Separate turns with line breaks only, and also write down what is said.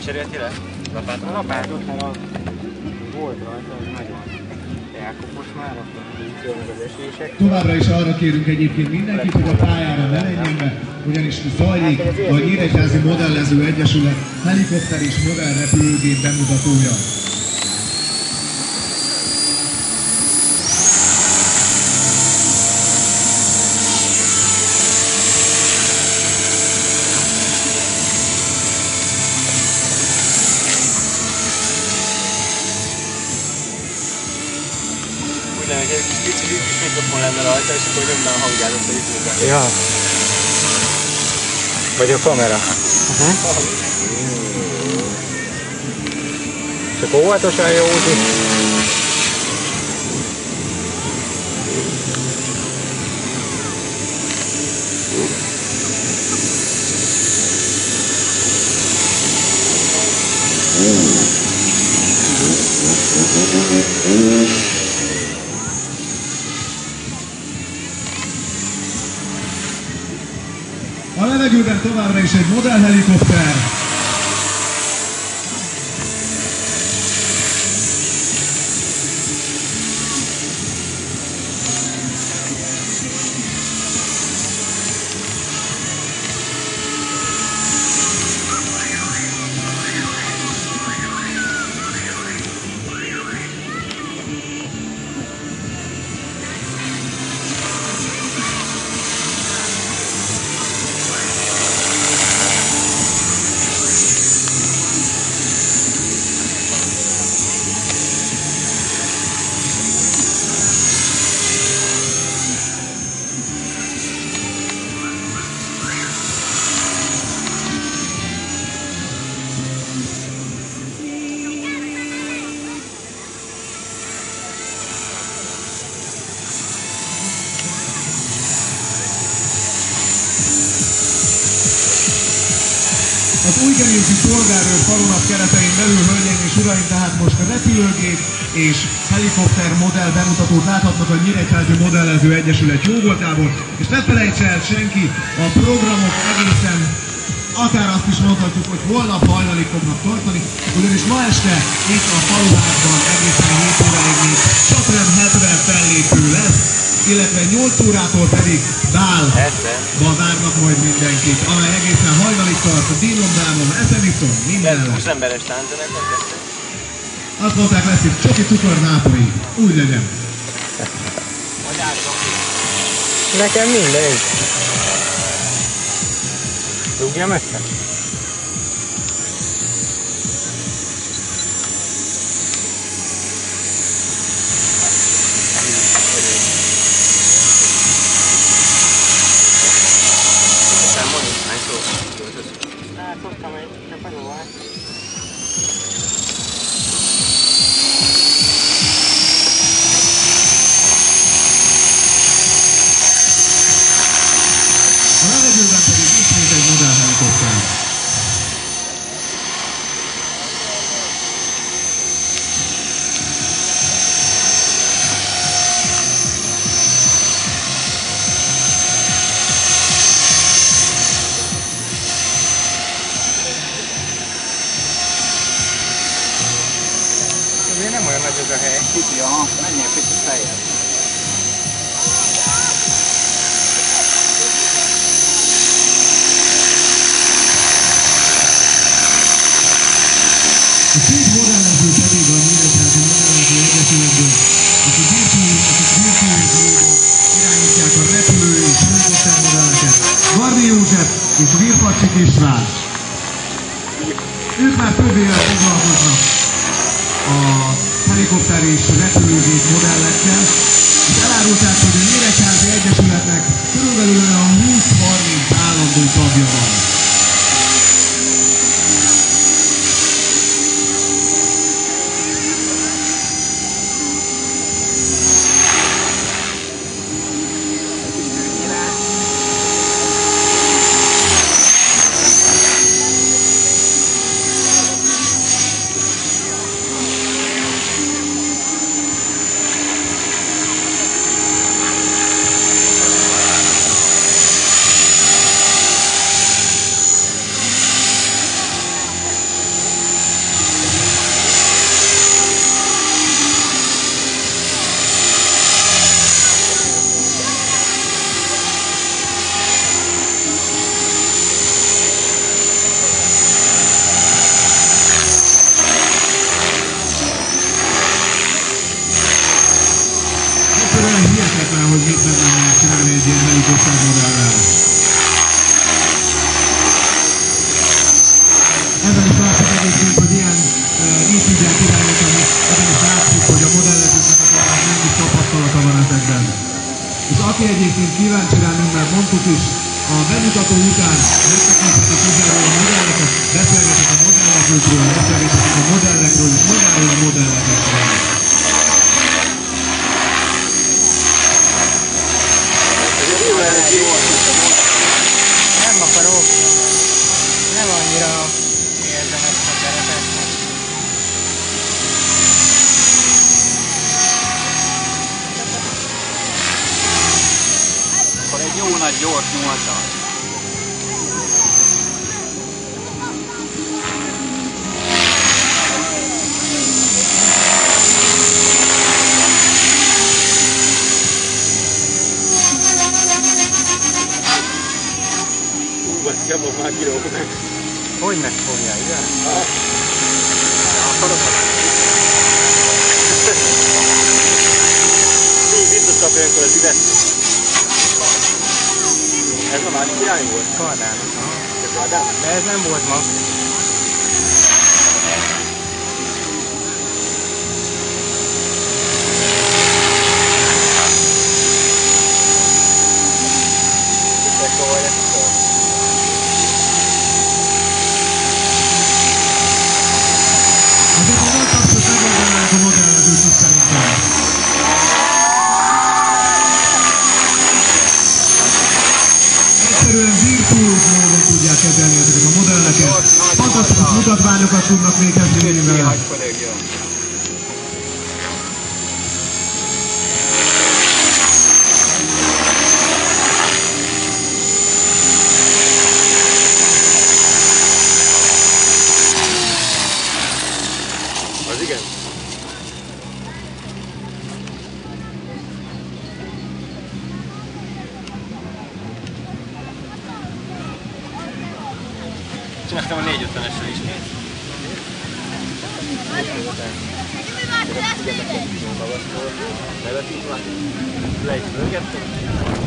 Lecserélti le? Lapátot?
A lapátot, mert az volt rajta, hogy nagyon elkopott már, akkor így jönnek az esések.
Továbbra is arra kérünk egyébként mindenkit, hogy a pályára ne legyen be, ugyanis zajlik a Nyíregyházi Modellező Egyesület helikopter és modellrepülőgép bemutatója.
Egy kis pici mikrofon lenne rajta, és akkor nyomná a hangját a YouTube-ra.
Ja. Vagy a kamera. Csak óvatosan, Józsi.
A levegőben továbbra is egy modellhelikopter. Az Újgerézi Polgárőr falunap keretein belül, hölgyeim és uraim, tehát most a repülőgép és helikopter modell bemutatót láthatnak a Nyíregyházi Modellező Egyesület jóvoltából, és ne felejtse el senki, a programok egészen, akár azt is mondhatjuk, hogy holnap hajnalig fognak tartani, ugyanis ma este itt a faluházban egészen 7 óráig még csak nem 70 fellépő lesz, illetve 8 órától pedig Bálba várnak majd mindenkit, amely egészen hajnalig tart, a dínom-dámom, eszem-iszom, minden lesz.
20 emberes tánzeneknek lesz?
Azt mondták, lesz itt csoki, cukor, nápolyi. Úgy legyen.
Nekem mindegy. Rúgjam össze?
A levegőben pedig ismét egy modellhelikopter.
Azért nem olyan nagy ez a hely.
Kicsi, aha, menjél picit feljebb.
A két modellező pedig a Nyíregyházi Modellező Egyesületből, akik virtuóz módon irányítják a repülő és helikopter modelleket, Vardi József és Virpacsik István. Ők már több éve foglalkoznak a helikopter és repülőgép modellekkel, és elárulták, hogy a Nyíregyházi Egyesületnek körülbelül olyan 20-30 állandó tagja van. hogy mit menne csinálni egy ilyen helikopter modellel. Ezen is látszik egyébként, hogy ilyen így tudják irányítani, ezen is látszik, hogy a modellezőknek nem is tapasztalata van ezekben. És aki egyébként kíváncsi rá, mint már mondtuk is, a bemutató után megtekinthetik közelről a modelleket, beszélgetek a modellezőkről, beszélgetek a modellekről, és magáról a modellezőkről.
Nem akarok. Nem annyira érzem ezt a keretet.
Akkor egy jó nagy gyors 8-as.
Jobban már kilógnak.
Hogy megfogja, igen?
Így biztos kapja olyankor az üvet. Ez a másik irány volt?
Kardán.
Ez Kardán?
De ez nem volt ma.
Ezek a nagy tapsot megoldanának a modellezők is szerintem. Egyszerűen virtuóz módon tudják kezelni ezeket a modelleket. Fantasztikus mutatványokat tudnak végezni mivel.
Az igen. Csináltam a 450-esre is. Nevetít már. Le is fölgettem.